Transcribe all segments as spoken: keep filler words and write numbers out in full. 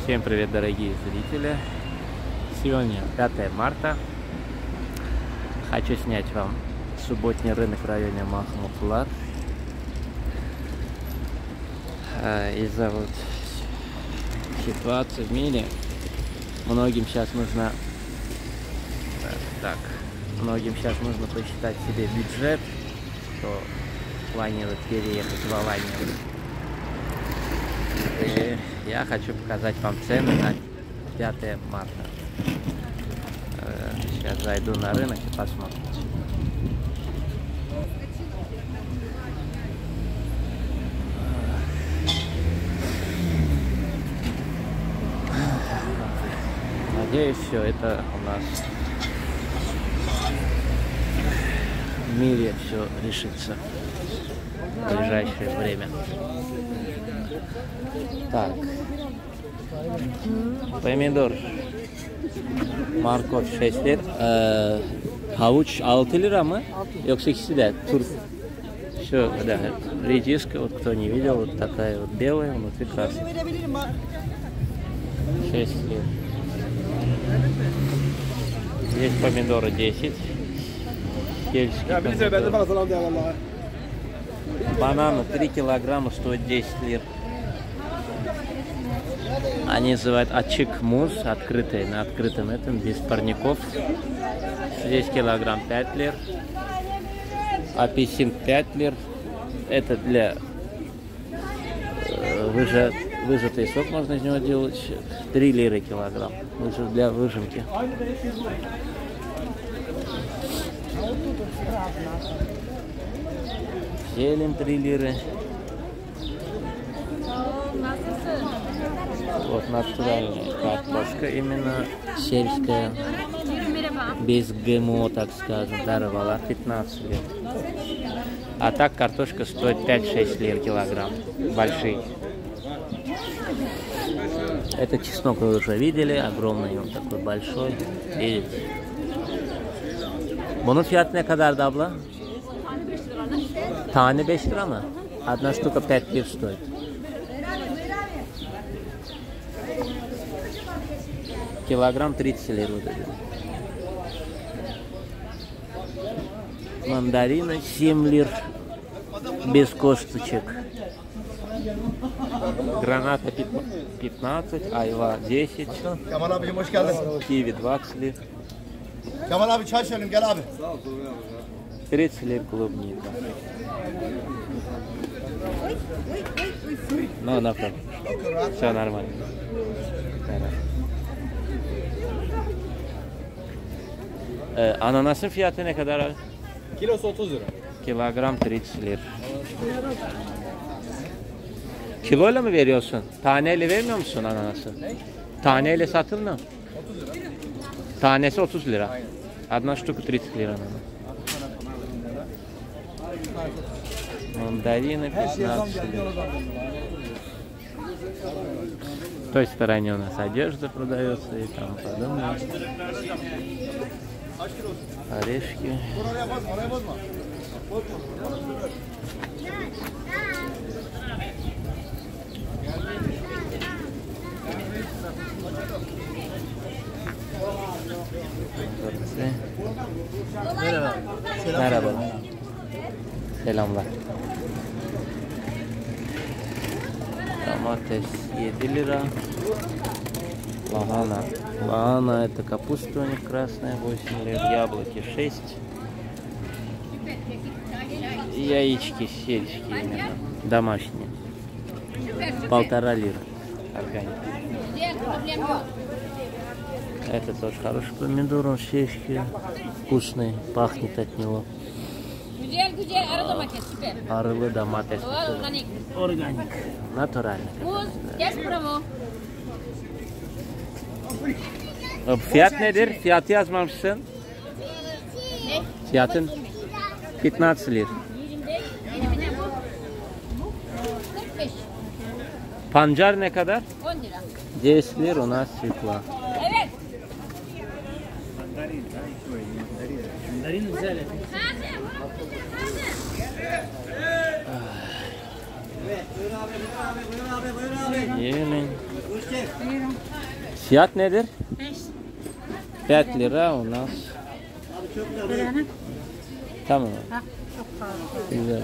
Всем привет, дорогие зрители! Сегодня пятое марта. Хочу снять вам субботний рынок в районе Махмутлар. Из-за вот ситуации в мире многим сейчас нужно так, многим сейчас нужно посчитать себе бюджет, кто планирует переехать в Аланию. И я хочу показать вам цены на пятое марта. Сейчас зайду на рынок и посмотрим. Надеюсь, все это у нас в мире все решится в ближайшее время. Так, помидor, морковь шесть лир, э, havuç altı lira mı? Yoksa ikisi de turp. Все, да, редиска, вот кто не видел, вот такая вот белая, внутри красная. шесть лир. Здесь помидоры десять. Сельские помидоры. Бананы три килограмма стоят десять лир. Они называют ачик муз, открытый, на открытом этом, без парников. Здесь килограмм пять лир. Апельсин пять лир. Это для э, выжат, выжатый сок можно из него делать. три лиры килограмм. Лучше для выжимки. Зелень три лиры. Вот натуральная картошка, именно сельская, без ГМО, так скажем, даровала пятнадцать лир. А так картошка стоит пять-шесть лир килограмм, большие. Это чеснок вы уже видели, огромный, он такой большой, видите. Bunun fiyatı ne kadardı abla? Tane beş lira mı? Одна штука пять лир стоит. Килограмм тридцать лир. Вот это. Мандарины семь лир. Без косточек. Граната пятнадцать, айва десять. Киви двадцать лир. тридцать лир клубника. Ну, направо. Все нормально. Ee, ananasın fiyatı ne kadar abi? Kilosu otuz lira. Kilogram тридцать lira. Kiloyla mı veriyorsun? Taneyle vermiyor musun ananası? Ne? Taneyle satılmıyor. otuz lira. Tanesi otuz lira. Одна штука тридцать lira ананас. Мандарины пятнадцать лир. В той стороне у нас одежда продается и там подобное. Орешки. Merhaba. Merhaba. Selamlar. Domates yedi lira. Lahana. Lahana это капуста у них красная, восемь лир. Яблоки шесть. И яички сельские именно, домашние. Полтора лира. Органика. Это тоже хороший помидор, он сельский, вкусный, пахнет от него. Arılı domates. Organik. Organik. Натуральный. Fiyat nedir? Fiyatı yazmamışsın. Ne? Fiyatın пятнадцать lira. Pancar ne kadar? on lira. десять lira у нас свекла. Evet. Mandarin güzel. Зелень. Fiyat nedir? beş lira у нас. Tamam. Güzel.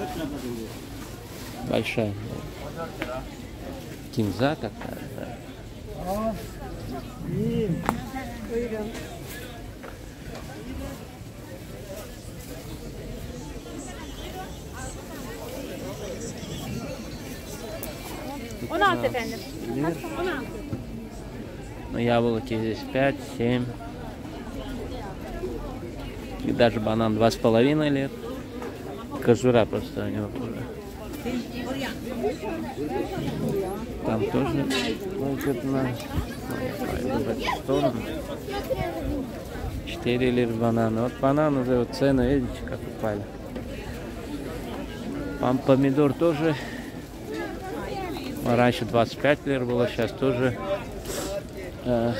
Большая. Кинза какая-то. on altı efendim. on altı. Но яблоки здесь пять, семь. И даже банан два с половиной лет. Кожура просто у него тоже. Там тоже будет на в эту сторону. четыре лир бананы. Вот банан уже вот цены, видите, как упали. Там помидор тоже. Раньше двадцать пять лир было, сейчас тоже э,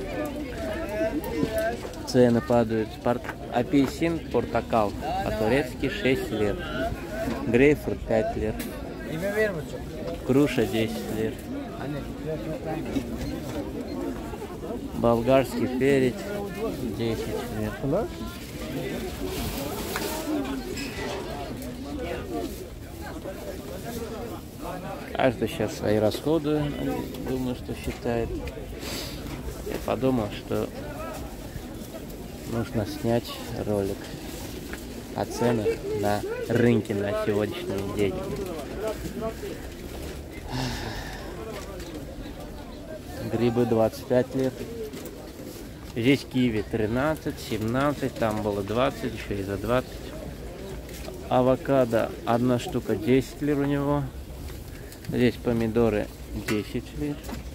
цены падают. Апельсин, портокал, по-турецки шесть лир. Грейпфрут пять лир. Груша десять лир. Болгарский перец десять лир. Каждый сейчас свои расходы, думаю, что считает. Я подумал, что нужно снять ролик о ценах на рынке на сегодняшний день. Грибы двадцать пять лет. Здесь киви тринадцать, семнадцать, там было двадцать, еще и за двадцать. Авокадо одна штука десять лир у него. Здесь помидоры десять лир.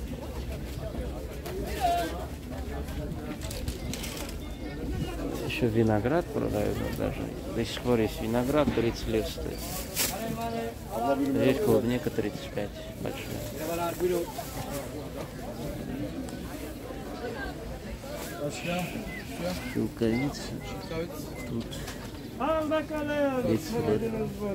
Еще виноград продают даже. До сих пор есть виноград, тридцать лир стоит. Здесь клубника тридцать пять, большая. Шелковица. Тут тридцать лир.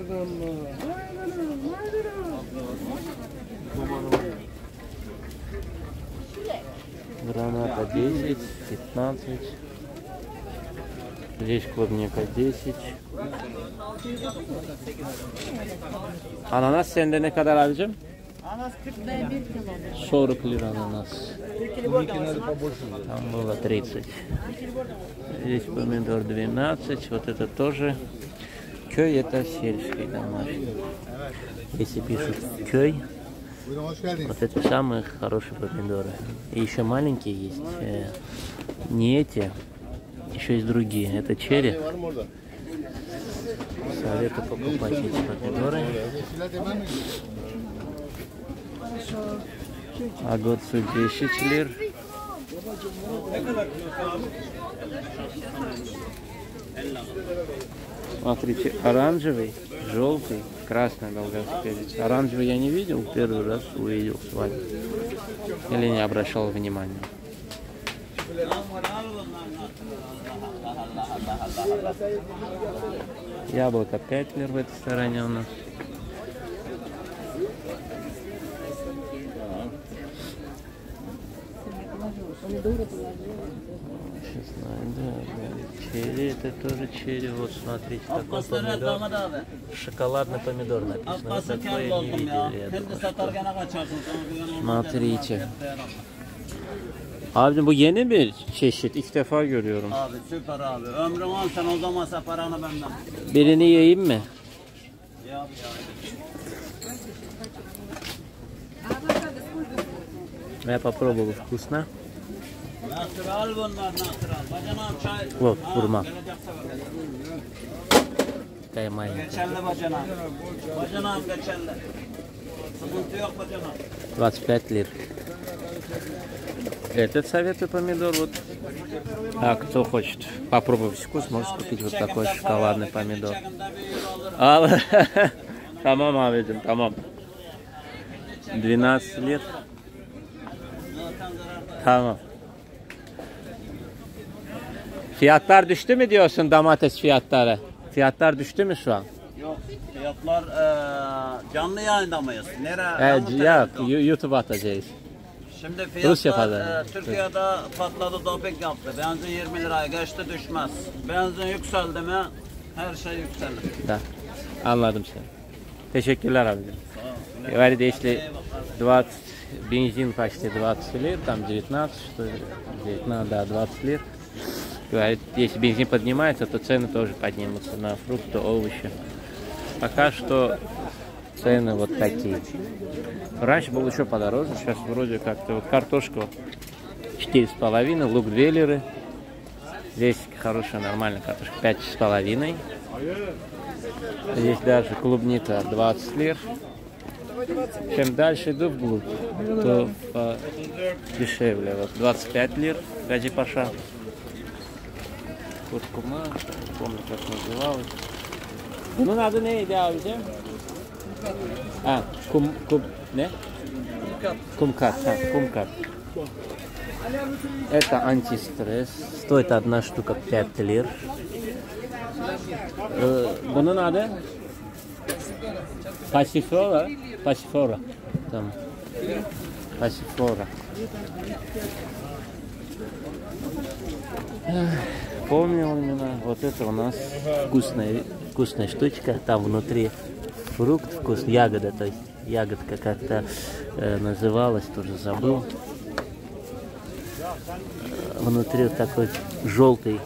Граната десять, пятнадцать. Здесь клубника десять. Ananas sende ne kadar abicim? Ananas kırk lira. сорок лир ананас. Там было тридцать. Здесь помидор двенадцать. Вот это тоже. Köy это сельский домашний. Если пишут köy, вот это самые хорошие помидоры. И еще маленькие есть. Не эти. Еще есть другие. Это черри. Советую покупать эти помидоры. Огурцы десять лир. Смотрите, оранжевый, желтый, красный болгарский перец. Оранжевый я не видел, первый раз увидел с вами. Или не обращал внимания. Яблоко пять лир в этой стороне у нас. Сейчас найду. Черри, это тоже черри. Вот смотрите, такой помидор. Шоколадный помидор написано. Вот такое не видели, я думаю, что... Смотрите. Abi bu yeni bir çeşit. İlk defa görüyorum. Abi süper abi. Ömrüm on sen o zamansa paranı benden. Birini yiyeyim mi? Yap ya. Я попробовал, вкусно. Natural bunlar natural. Bacanağım çay. Вот, hurma. Такая маленькая. Geçerli bacanağım. Bacanağım geçerli. Sıkıntı yok bacanağım. двадцать пять лир. Этот советую помидор. Вот. А кто хочет попробовать вкус, может купить вот такой шоколадный помидор. А, tamam abicim, tamam. двенадцать лет. Tamam. Fiyatlar düştü mü diyorsun, domates fiyatları? Fiyatlar düştü mü şu an? Yok. Fiyatlar e, canlı yayında mıyız? Nere? Evet, ya YouTube atacağız. Şimdi Rusya fiyatlar pazarı. e, Türkiye'de patladı, doping yaptı. Benzin yirmi liraya geçti, düşmez. Benzin yükseldi mi her şey yükselir. Да, anladım seni. Teşekkürler abicim. Говорит, если двадцать, бензин почти двадцать лир, там девятнадцать, что ли, девятнадцать, да, двадцать лир. Говорит, если бензин поднимается, то цены тоже поднимутся на фрукты, овощи. Пока что цены вот такие. Раньше было еще подороже, сейчас вроде как-то вот картошка четыре с половиной, лук две лиры. Здесь хорошая, нормальная картошка пять с половиной. Здесь даже клубника двадцать лир. Чем дальше иду вглубь, то дешевле. Вот двадцать пять лир, Гаджи Паша. Куркума, не помню, как называлась. Bunun adı neydi abicim? Ha, kum, kum, ne? Кумкат, да, кумкат. Это антистресс. Стоит одна штука пять лир. Bunun adı? Пасифлора. Пасифлора. Там. Пасифлора. Помнил именно. Вот это у нас вкусная, вкусная штучка. Там внутри фрукт вкусный, ягода, то есть ягодка как-то э, называлась, тоже забыл. Внутри вот такой желтый,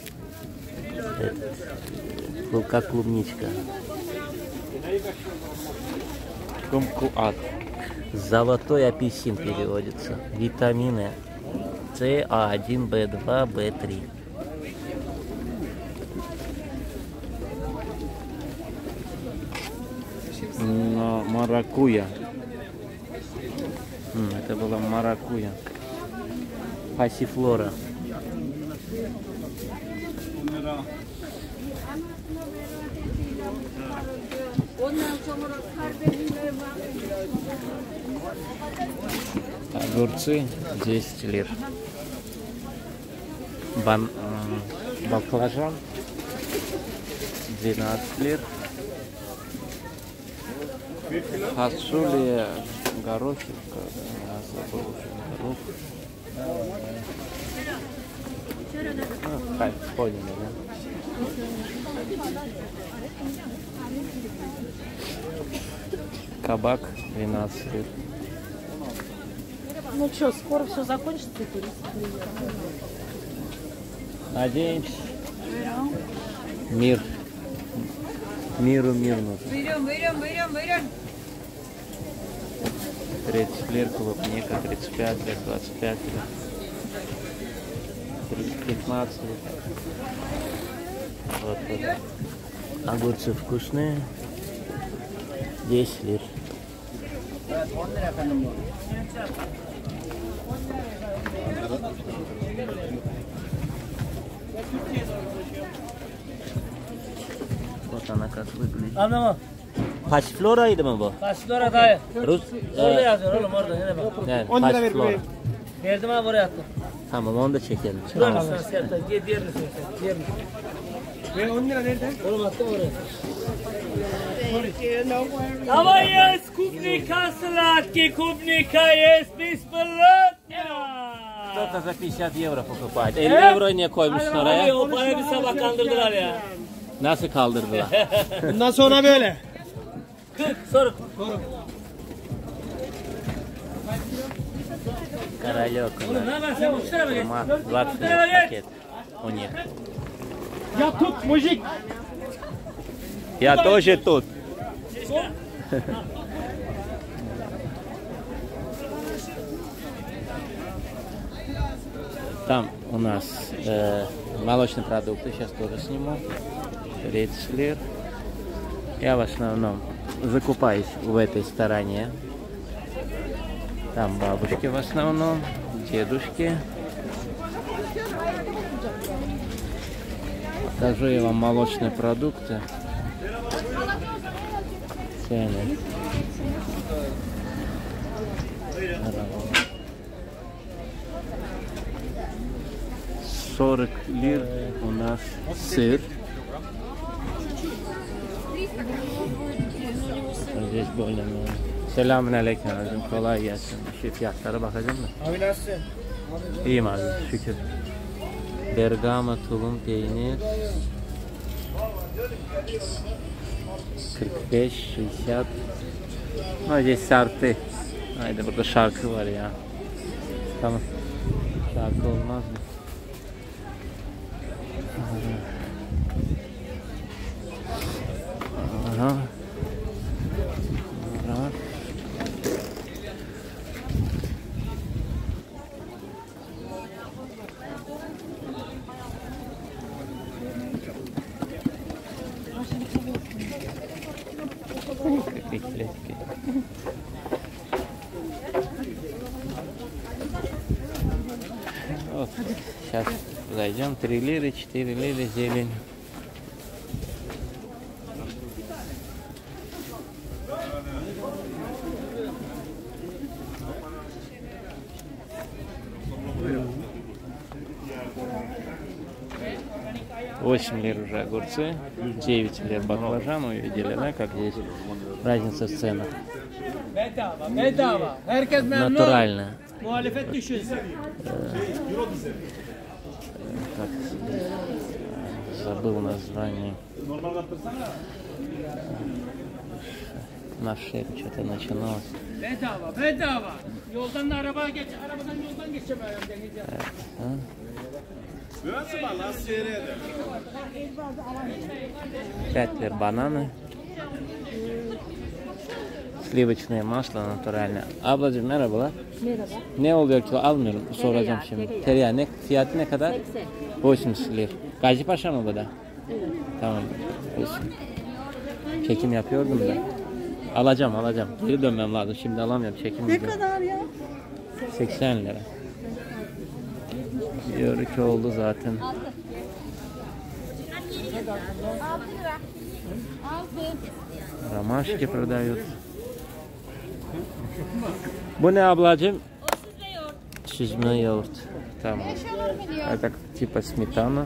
этот, как клубничка. Кумкуат. Золотой апельсин переводится. Витамины С, А один, Б два, Б три. Маракуя. Это была маракуя. Пасифлора. Огурцы десять лир. Бан, э, баклажан двенадцать лир. Фасолия, горошек, я забыл уже горох. А, поняли, да? Кабак двенадцать лир. Ну что, скоро все закончится? Надеемся. Мир. Миру мир нужен. Берем, берем, берем, берем. тридцать лир, клубника, тридцать пять лир, двадцать пять лир, пятнадцать лир. Вот, вот. Огурцы вкусные. десять лир. Вот она как выглядит. Anlama. Pasiflora'ydı mı bu? Kaçlara dayı. Rus, Orada e, yazıyor oğlum orada. Ne demek? evet, on lira ver pasiflora. buraya. Verdim abi oraya attım. Tamam onu da çekelim. Şuraya Tamam. bak sen siyah da. Diğer diğerini söyle. Diğerini. Ve on lira nerede? Oğlum attım oraya. Ama yes kubnika sladki kubnika yes bismillah. Кто-то за пятьдесят евро покупает. elli euro niye koymuşsun Abi oraya? o parayı bir sabah kandırdılar ya. Nasıl kaldırdılar? Bundan sonra böyle. kırk sorun. Королек у Oğlum ne нас. yapar sen bu tarafa geç. Томат Bu двадцать tarafa лир geç. пакет. У них. Ya tut mujik. Я тоже тут. Там у нас э, молочные продукты, сейчас тоже сниму. тридцать лир. Я в основном закупаюсь в этой стороне. Там бабушки в основном, дедушки. Покажу я вам молочные продукты. Цены. сорок лир у нас сыр. Здесь более-менее Selamünaleyküm abicim. Kolay gelsin. Şu fiyatlara bakacağım da. Abi nasılsın? İyiyim abi şükür. Bergama tulum peynir. kırk beş, şeşat. Hadi sartı. Haydi burada şarkı var ya. Tamam. Şarkı olmaz mı? Aha. Aha. Bekle. Вот, сейчас зайдем, три лиры, четыре лиры, зелень. восемь лир уже огурцы, девять лир баклажан, увидели, да, как здесь разница в ценах. Bedava, bedava. Herkes memnun. Натуральная. Muhalefet düşünsün. Как, забыл название. На шею что-то начиналось. Bedava, bedava. Yoldan da araba geç, arabadan yoldan geçemiyorum deneyeceğim. пять лир бананы. Sливочное масло натуральное. Ablacığım merhabalar. Merhaba. Ne oluyor ki almıyorum soracağım şimdi. tereyağı. Tereyağı ne fiyatı ne kadar? seksen. seksen lir. Gazi Paşa mı bu da? Evet. Tamam. Olsun. Çekim yapıyordum da. Alacağım alacağım. Geri dönmem lazım. Şimdi alamıyorum. Çekim Ne yapıyorum. kadar ya? seksen lira. Diyor ki oldu zaten. altı lira. altı. Ромашки продают. Bu ne ablacığım? Süzme yoğurt. Tamam. Это типа сметана.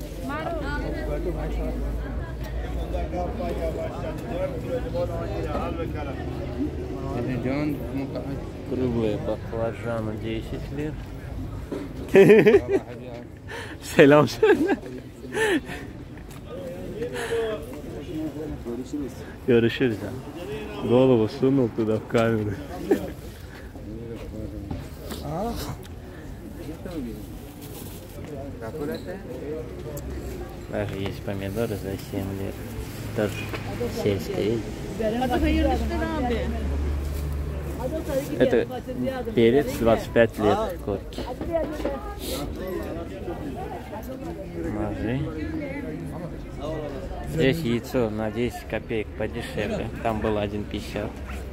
Круглые баклажаны десять лир. Selam söyle. Görüşürüz. Görüşürüz. Голову сунул туда в камеру. Даже есть помидоры за семь лир. Тоже сельские. Это перец двадцать пять лет. Котки. Ножи. Здесь яйцо на десять копеек подешевле. Там было один пятьдесят.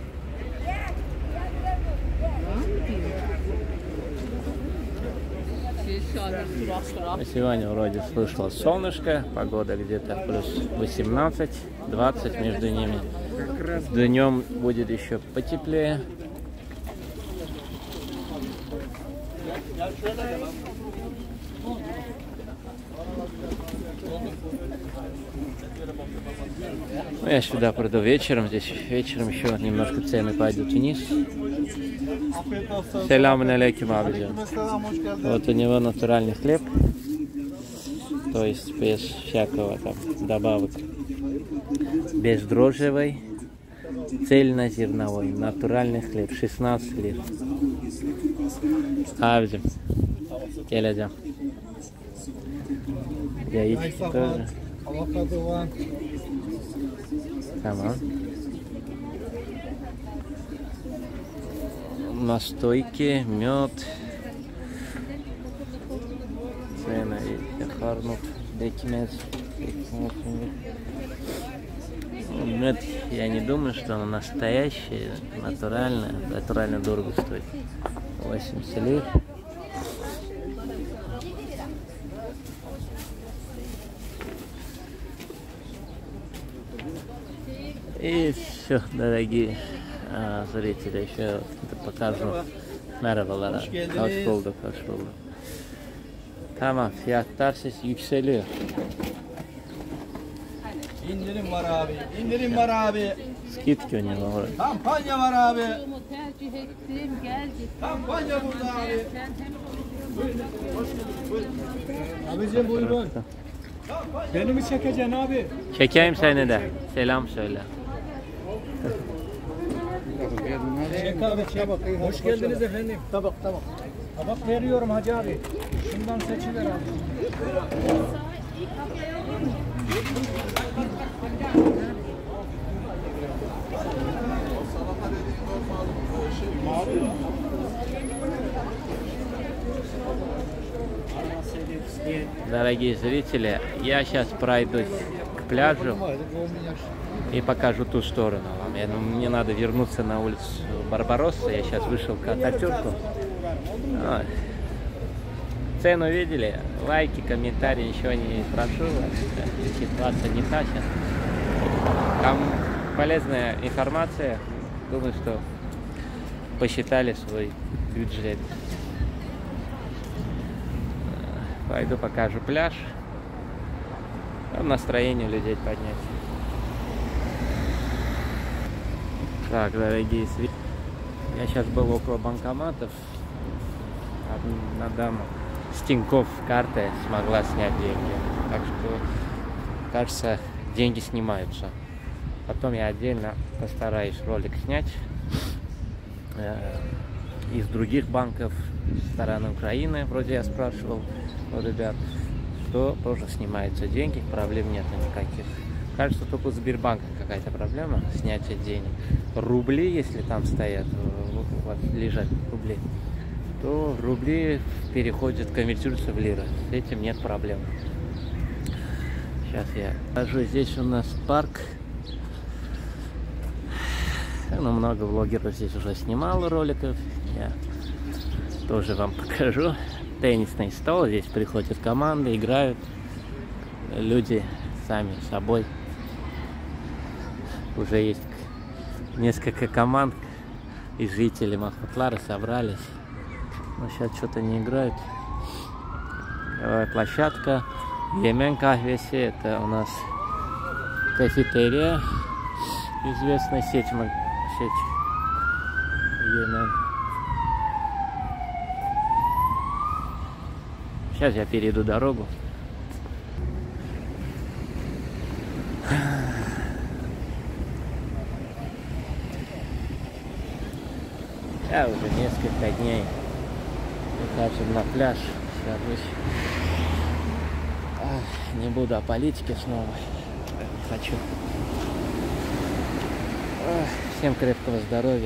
Сегодня вроде слышал солнышко, погода где-то плюс восемнадцать-двадцать между ними. Днем будет еще потеплее. Ну, я сюда приду вечером, здесь вечером еще немножко цены пойдут вниз. Selamünaleyküm abicim. Вот у него натуральный хлеб, то есть без всякого там добавок, бездрожжевый, цельнозерновой, натуральный хлеб, шестнадцать лир. Abicim, geleceğim. Яички тоже. Tamam. Настойки, мед. Цены харнут, бекмет. Мед, я не думаю, что он настоящий, натуральный, натурально дорого стоит. восемьдесят лир. И все, dорогие а, zrители, еще покажу. Merhabalar. Hoş bulduk, hoş bulduk. Tamam, fiyatlar ses yükseliyor. İndirim var abi, indirim var abi. Skitki у него вроде. Kampanya var abi. Yolumu tercih ettim, geldik. Kampanya burada abi. Abicim buyurun. Beni mi çekeceksin abi? Çekeyim seni de. Selam söyle. Çek abi çek. Hoş geldiniz efendim. Tabak tabak. Tabak veriyorum Hacı abi. Şundan seçiver abi. Дорогие зрители, я сейчас пройдусь к пляжу и покажу ту сторону вам. Я, ну, мне надо вернуться на улицу Барбаросса. Я сейчас вышел к Ататюрку. Вот. Цену видели? Лайки, комментарии еще не прошу вас. Ситуация не та сейчас. Там полезная информация. Думаю, что посчитали свой бюджет. Пойду покажу пляж. Там настроение людей поднять. Так, дорогие зрители. Я сейчас был около банкоматов. Одна дама с Тинькофф карты смогла снять деньги. Так что, кажется, деньги снимаются. Потом я отдельно постараюсь ролик снять э, из других банков стороны Украины. Вроде я спрашивал у ребят, что тоже снимаются деньги, проблем нет никаких. Кажется, только у Сбербанка какая-то проблема снятия денег. Рубли, если там стоят, вот лежат рубли, то рубли переходят, конвертируются в лиры. С этим нет проблем. Сейчас я покажу. Здесь у нас парк. Ну, много блогеров здесь уже снимало роликов. Я тоже вам покажу. Теннисный стол. Здесь приходят команды, играют. Люди сами собой. Уже есть несколько команд и жители Махмутлара собрались. Но сейчас что-то не играют. Площадка Yemen Kahvesi. Это у нас кафетерия. Известная сеть, сеть Yemen. Сейчас я перейду дорогу. Я уже несколько дней выхожу на пляж. Сажусь. Ах, не буду о политике снова. Не хочу. Ах, всем крепкого здоровья.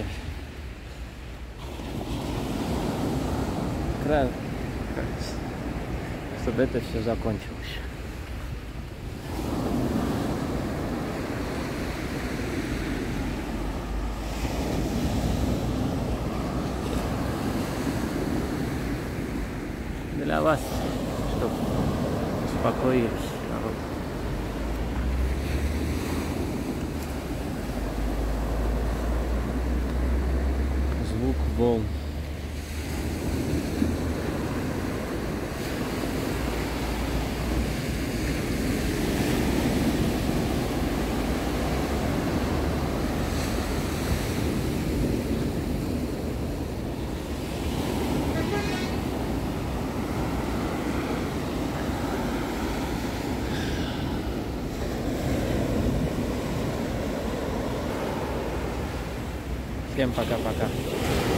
Край. Чтобы это все закончилось. Для вас, чтобы успокоились, народ. Звук волн. Всем пока-пока.